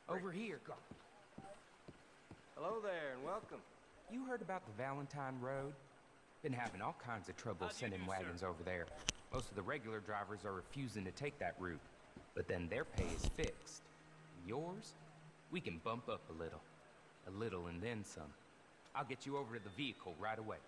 Over here. Hello there, and welcome. You heard about the Valentine Road? Been having all kinds of trouble sending wagons over there. Most of the regular drivers are refusing to take that route, but then their pay is fixed. Yours? We can bump up a little. A little and then some. I'll get you over to the vehicle right away.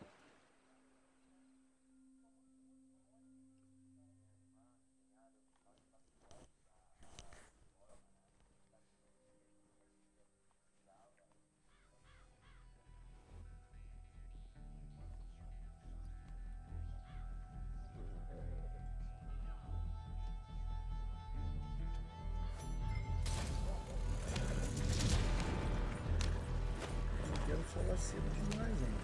Quero falar cedo demais, mano.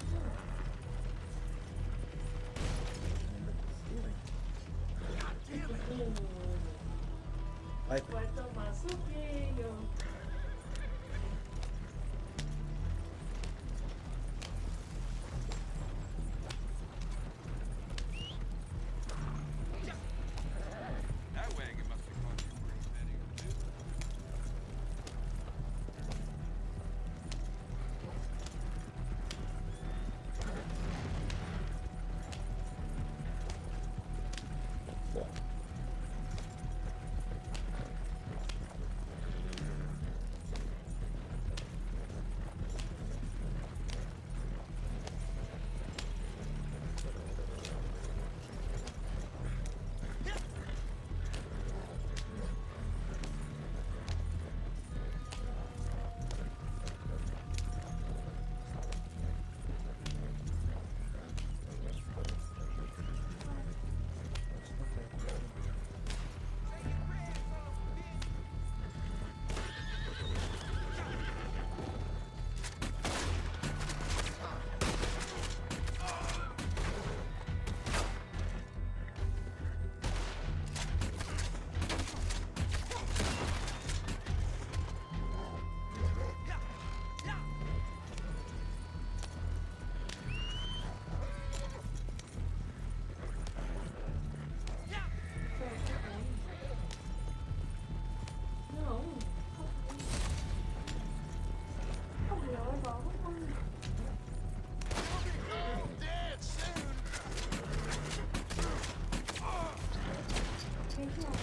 Vai. Vai tomar suquinho. That wagon must have cost you a pretty penny or two. Não. Gabriel é igual a mãe. Gente, não.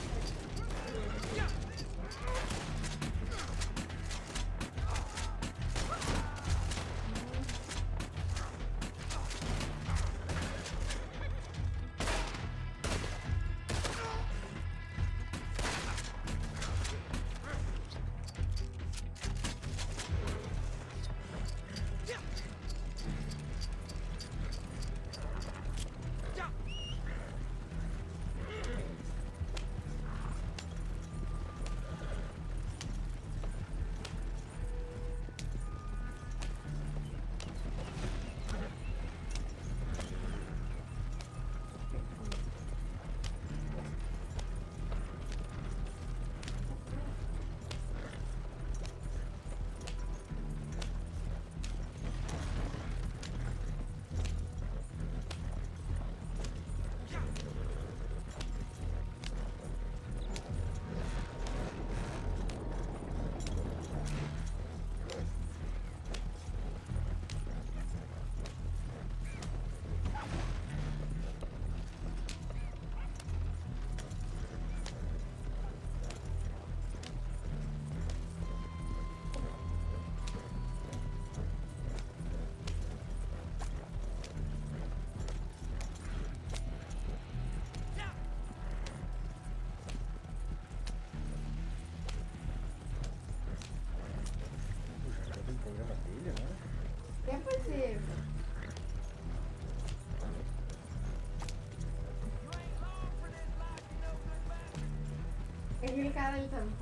Puxa, já tem programa dele, né? Quer fazer? Aquele cara ali tá